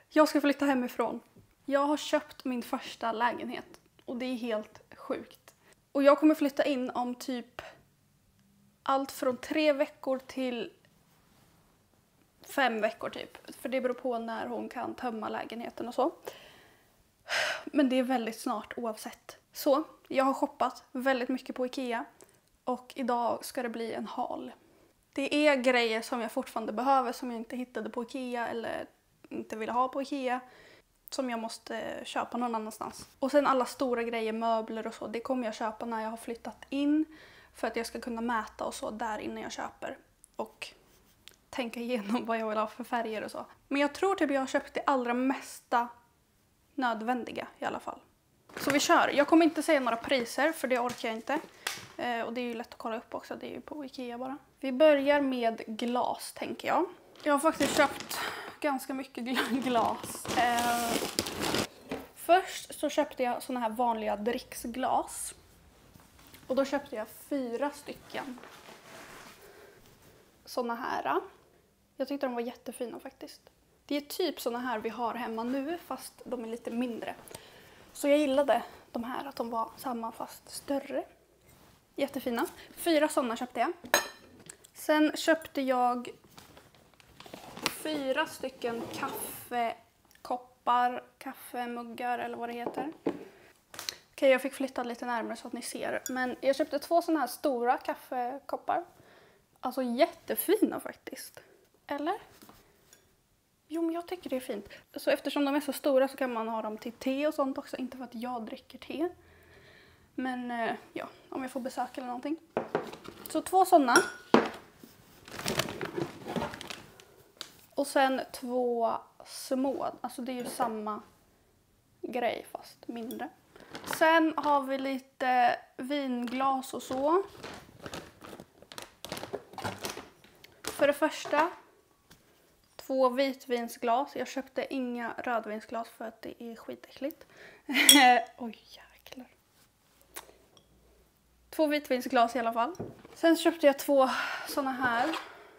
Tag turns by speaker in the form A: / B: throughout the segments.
A: Jag ska flytta hemifrån. Jag har köpt min första lägenhet och det är helt sjukt. Och jag kommer flytta in om typ allt från 3 veckor till 5 veckor typ. För det beror på när hon kan tömma lägenheten och så. Men det är väldigt snart oavsett. Så jag har shoppat väldigt mycket på Ikea och idag ska det bli en haul. Det är grejer som jag fortfarande behöver som jag inte hittade på Ikea eller inte ville ha på Ikea. Som jag måste köpa någon annanstans. Och sen alla stora grejer, möbler och så, det kommer jag köpa när jag har flyttat in. För att jag ska kunna mäta och så där innan jag köper. Och tänka igenom vad jag vill ha för färger och så. Men jag tror typ jag har köpt det allra mesta nödvändiga i alla fall. Så vi kör. Jag kommer inte säga några priser för det orkar jag inte. Och det är ju lätt att kolla upp också, det är ju på Ikea bara. Vi börjar med glas tänker jag. Jag har faktiskt köpt ganska mycket glas. Först så köpte jag såna här vanliga dricksglas. Och då köpte jag 4 stycken. Såna här. Jag tyckte de var jättefina faktiskt. Det är typ såna här vi har hemma nu fast de är lite mindre. Så jag gillade de här att de var samma fast större. Jättefina. 4 såna köpte jag. Sen köpte jag 4 stycken kaffekoppar, kaffemuggar eller vad det heter. Okej, jag fick flytta lite närmare så att ni ser. Men jag köpte 2 såna här stora kaffekoppar. Alltså jättefina faktiskt. Eller? Jo, men jag tycker det är fint. Så eftersom de är så stora så kan man ha dem till te och sånt också. Inte för att jag dricker te. Men ja, om jag får besök eller någonting. Så 2 såna. Och sen 2 små. Alltså det är ju samma grej fast mindre. Sen har vi lite vinglas och så. För det första 2 vitvinsglas. Jag köpte inga rödvinsglas för att det är skitäckligt. Oj jäklar. 2 vitvinsglas i alla fall. Sen köpte jag 2 såna här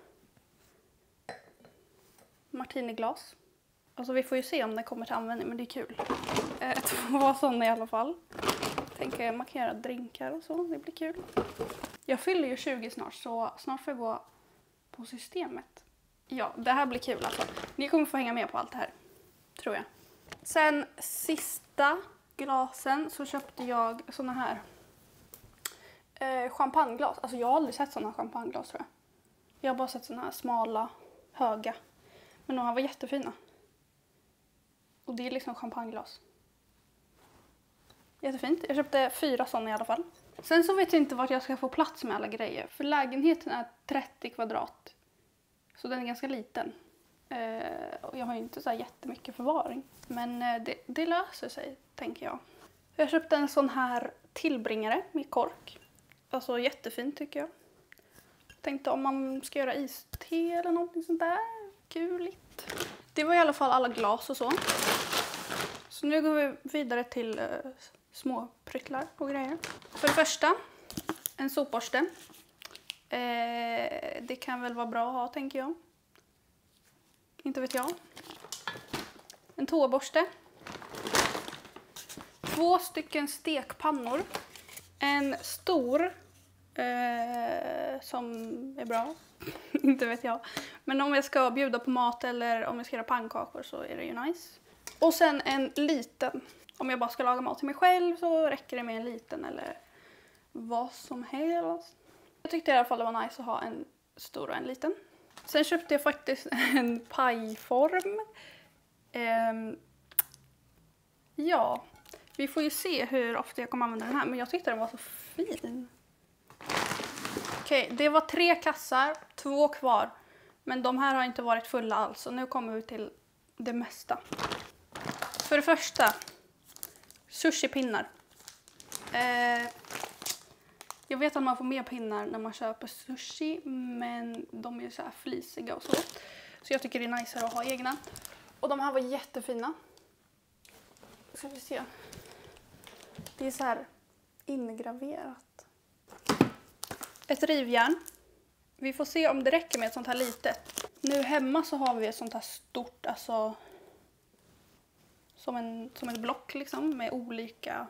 A: martiniglas. Alltså vi får ju se om det kommer till användning, men det är kul. 2 såna i alla fall. Tänker jag markera drinkar och så, det blir kul. Jag fyller ju 20 snart, så snart får jag gå på systemet. Ja, det här blir kul alltså. Ni kommer få hänga med på allt det här, tror jag. Sen sista glasen så köpte jag såna här champagneglas. Alltså jag har aldrig sett såna champagneglas tror jag. Jag har bara sett såna här smala, höga. Men de här var jättefina. Och det är liksom champagneglas. Jättefint. Jag köpte 4 såna i alla fall. Sen så vet jag inte vart jag ska få plats med alla grejer. För lägenheten är 30 kvadrat. Så den är ganska liten. Och jag har ju inte så här jättemycket förvaring. Men det löser sig, tänker jag. Jag köpte en sån här tillbringare med kork. Alltså jättefint tycker jag. Tänkte om man ska göra iste eller någonting sånt där. Kuligt. Det var i alla fall alla glas och så. Så nu går vi vidare till små pryttlar och grejer. För det första, en sopborste. Det kan väl vara bra att ha, tänker jag. Inte vet jag. En toaborste. 2 stycken stekpannor. En stor som är bra. Inte vet jag. Men om jag ska bjuda på mat eller om jag ska göra pannkakor så är det ju nice. Och sen en liten. Om jag bara ska laga mat till mig själv så räcker det med en liten eller vad som helst. Jag tyckte i alla fall det var nice att ha en stor och en liten. Sen köpte jag faktiskt en pajform. Ja, vi får ju se hur ofta jag kommer använda den här. Men jag tyckte den var så fin. Okej, det var 3 kassar, 2 kvar. Men de här har inte varit fulla alls. Så nu kommer vi till det mesta. För det första, sushipinnar. Jag vet att man får mer pinnar när man köper sushi, men de är så här flisiga och så. Så jag tycker det är nice att ha egna. Och de här var jättefina. Ska vi se. Det är så här ingraverat. Ett rivjärn. Vi får se om det räcker med ett sånt här litet. Nu hemma så har vi ett sånt här stort, alltså som ett block liksom med olika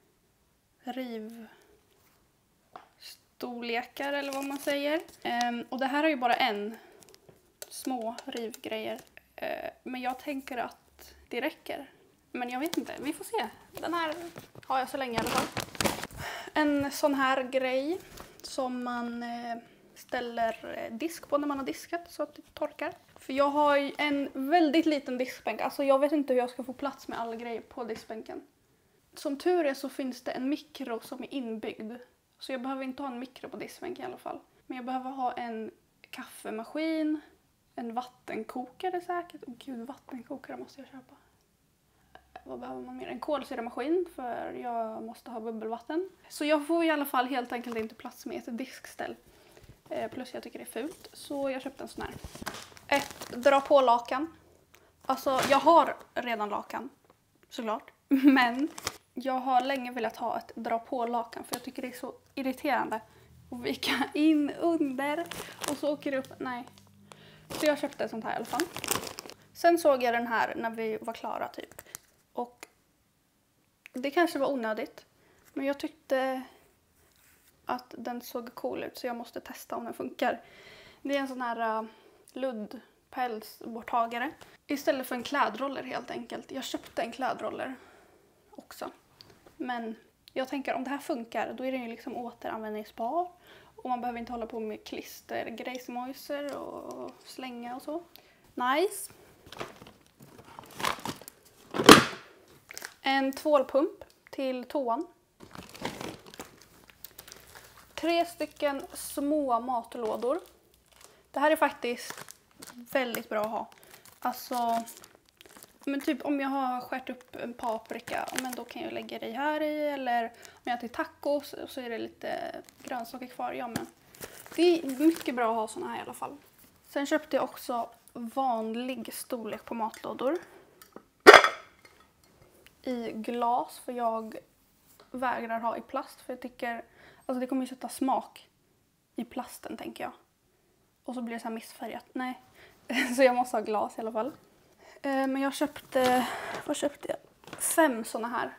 A: rivstorlekar eller vad man säger. Och det här är ju bara små rivgrejer. Men jag tänker att det räcker. Men jag vet inte, vi får se. Den här har jag så länge i alla fall. En sån här grej som man ställer disk på när man har diskat så att det torkar. För jag har ju en väldigt liten diskbänk. Alltså jag vet inte hur jag ska få plats med alla grejer på diskbänken. Som tur är så finns det en mikro som är inbyggd. Så jag behöver inte ha en mikro på diskbänken i alla fall. Men jag behöver ha en kaffemaskin, en vattenkokare säkert. Gud, vattenkokare måste jag köpa. Vad behöver man mer? En kolsyramaskin för jag måste ha bubbelvatten. Så jag får i alla fall helt enkelt inte plats med ett diskställ. Plus jag tycker det är fult. Så jag köpte en sån här. Ett dra på lakan. Alltså jag har redan lakan. Såklart. Men jag har länge velat ha ett dra på lakan. För jag tycker det är så irriterande. Och vika in under. Och så åker det upp. Nej. Så jag köpte ett sånt här i alla fall. Sen såg jag den här när vi var klara typ. Och det kanske var onödigt. Men jag tyckte att den såg cool ut så jag måste testa om den funkar. Det är en sån här luddpälsborttagare. Istället för en klädroller helt enkelt. Jag köpte en klädroller också. Men jag tänker om det här funkar då är den ju liksom återanvändningsbar. Och man behöver inte hålla på med klister, grejsmojser och slänga och så. Nice. En tvålpump till toan. 3 stycken små matlådor. Det här är faktiskt väldigt bra att ha. Alltså, men typ om jag har skärt upp en paprika, men då kan jag lägga det här i. Eller om jag äter tacos så är det lite grönsaker kvar. Ja, men det är mycket bra att ha såna här i alla fall. Sen köpte jag också vanlig storlek på matlådor. I glas, för jag vägrar ha i plast. För jag tycker, alltså det kommer ju sätta smak i plasten tänker jag. Och så blir det så här missfärgat. Nej, så jag måste ha glas i alla fall. Men jag köpte, vad köpte jag? 5 såna här.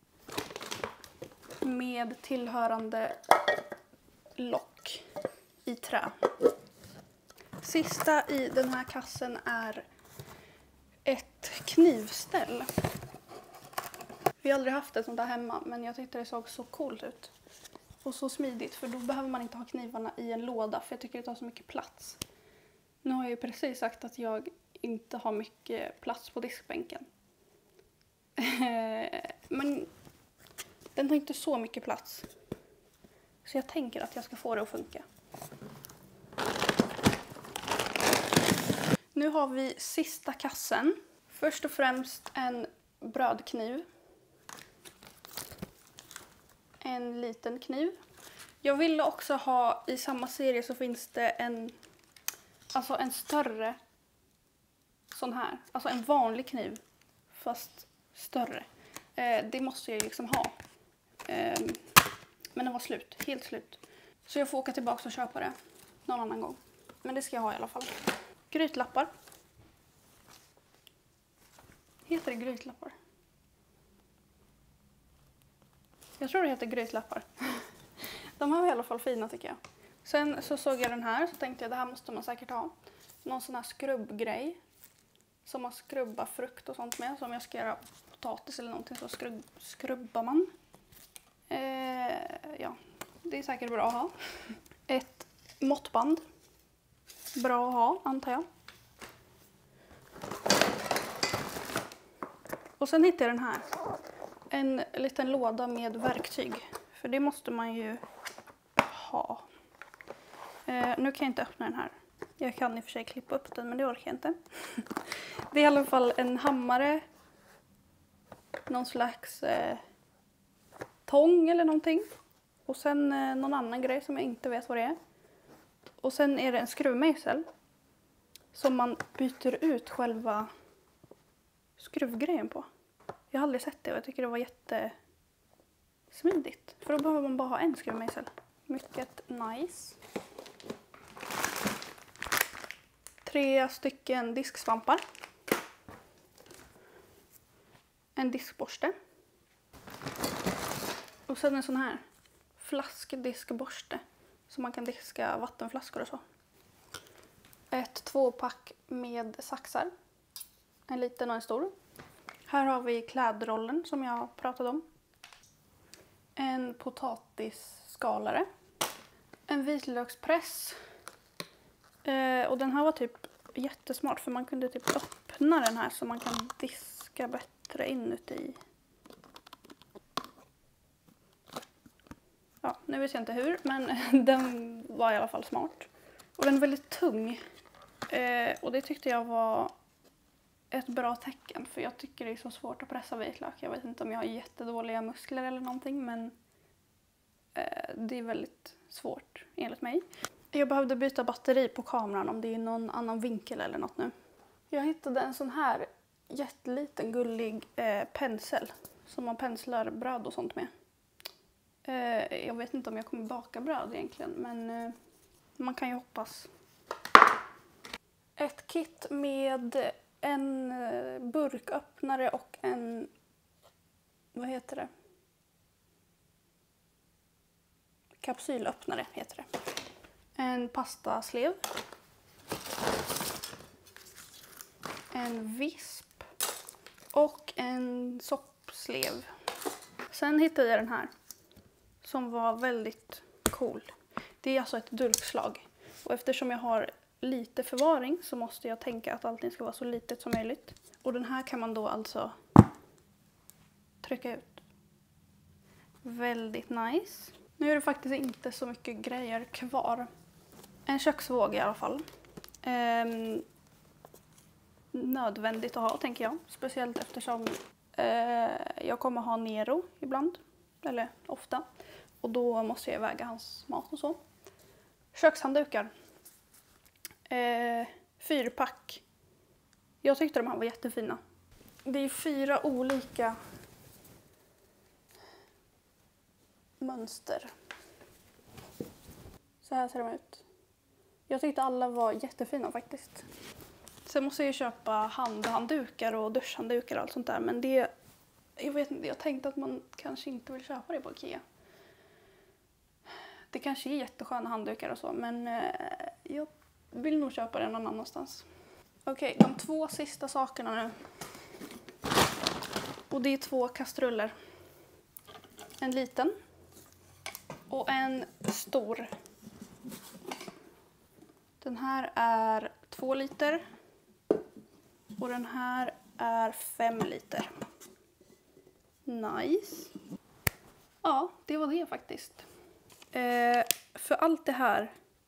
A: Med tillhörande lock i trä. Sista i den här kassen är ett knivställ. Vi har aldrig haft ett sånt där hemma, men jag tyckte det såg så coolt ut. Och så smidigt, för då behöver man inte ha knivarna i en låda, för jag tycker det tar så mycket plats. Nu har jag ju precis sagt att jag inte har mycket plats på diskbänken. Men den har inte så mycket plats. Så jag tänker att jag ska få det att funka. Nu har vi sista kassen. Först och främst en brödkniv. En liten kniv. Jag ville också ha, i samma serie så finns det en större sån här. Alltså en vanlig kniv fast större. Det måste jag liksom ha. Men den var slut, helt slut. Så jag får åka tillbaka och köpa det någon annan gång. Men det ska jag ha i alla fall. Grytlappar. Heter det grytlappar? Jag tror det heter grytlappar. De här var i alla fall fina tycker jag. Sen så såg jag den här så tänkte jag det här måste man säkert ha. Någon sån här skrubbgrej. Som man skrubbar frukt och sånt med. Så om jag ska göra potatis eller någonting så skrubbar man. Ja, det är säkert bra att ha. Ett måttband. Bra att ha antar jag. Och sen hittade jag den här. En liten låda med verktyg. För det måste man ju ha. Nu kan jag inte öppna den här. Jag kan i och för sig klippa upp den men det orkar jag inte. Det är i alla fall en hammare. Någon slags tång eller någonting. Och sen någon annan grej som jag inte vet vad det är. Och sen är det en skruvmejsel. Som man byter ut själva skruvgrejen på. Jag har aldrig sett det och jag tycker det var jättesmidigt. För då behöver man bara ha en skruvmejsel. Mycket nice. 3 stycken disksvampar. en diskborste. Och sen en sån här flaskdiskborste så man kan diska vattenflaskor och så. Ett 2-pack med saxar. En liten och en stor. Här har vi klädrollen som jag pratade om. En potatisskalare. En vitlökspress. Och den här var typ jättesmart för man kunde typ öppna den här så man kan diska bättre inuti. Ja, nu vet jag inte hur, men den var i alla fall smart. Och den är väldigt tung. Och det tyckte jag var ett bra tecken för jag tycker det är så svårt att pressa vitlök. Jag vet inte om jag har jättedåliga muskler eller någonting, men det är väldigt svårt enligt mig. Jag behövde byta batteri på kameran om det är någon annan vinkel eller något nu. Jag hittade en sån här jätteliten gullig pensel som man penslar bröd och sånt med. Jag vet inte om jag kommer baka bröd egentligen, men man kan ju hoppas. Ett kit med en burköppnare och en, vad heter det? Kapsylöppnare heter det. En pastaslev. En visp. Och en soppslev. Sen hittade jag den här. Som var väldigt cool. Det är alltså ett dulkslag. Och eftersom jag har lite förvaring så måste jag tänka att allting ska vara så litet som möjligt. Och den här kan man då alltså trycka ut. Väldigt nice. Nu är det faktiskt inte så mycket grejer kvar. En köksvåg i alla fall. Nödvändigt att ha, tänker jag. Speciellt eftersom jag kommer ha Nero ibland. Eller ofta. Och då måste jag väga hans mat och så. Kökshanddukar. 4-pack. Jag tyckte de här var jättefina. Det är 4 olika mönster. Så här ser de ut. Jag tyckte alla var jättefina faktiskt. Sen måste jag köpa handhanddukar och duschhanddukar och allt sånt där. Men det, jag vet inte, jag tänkte att man kanske inte vill köpa det på Ikea. Det kanske är jättesköna handdukar och så, men jag vill nog köpa det någon annanstans. Okej, de 2 sista sakerna nu. Och det är 2 kastruller. En liten. Och en stor. Den här är 2 liter. Och den här är 5 liter. Nice. Ja, det var det faktiskt. För allt det här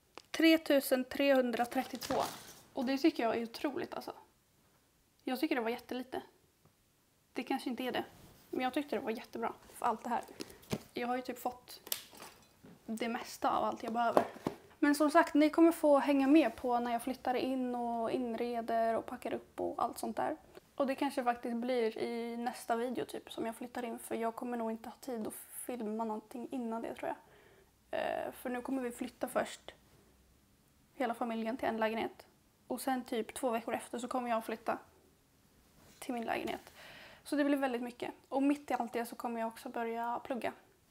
A: 3332. Och det tycker jag är otroligt alltså. Jag tycker det var jättelite. Det kanske inte är det. Men jag tyckte det var jättebra för allt det här. Jag har ju typ fått det mesta av allt jag behöver. Men som sagt, ni kommer få hänga med på när jag flyttar in och inreder och packar upp och allt sånt där. Och det kanske faktiskt blir i nästa video typ som jag flyttar in. För jag kommer nog inte ha tid att filma någonting innan det, tror jag. För nu kommer vi flytta först hela familjen till en lägenhet. Och sen typ 2 veckor efter så kommer jag flytta till min lägenhet. Så det blir väldigt mycket. Och mitt i allt det så kommer jag också börja plugga.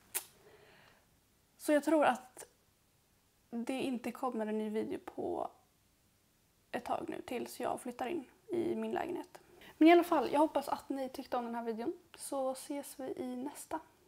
A: Så jag tror att det inte kommer en ny video på ett tag nu tills jag flyttar in i min lägenhet. Men i alla fall, jag hoppas att ni tyckte om den här videon. Så ses vi i nästa.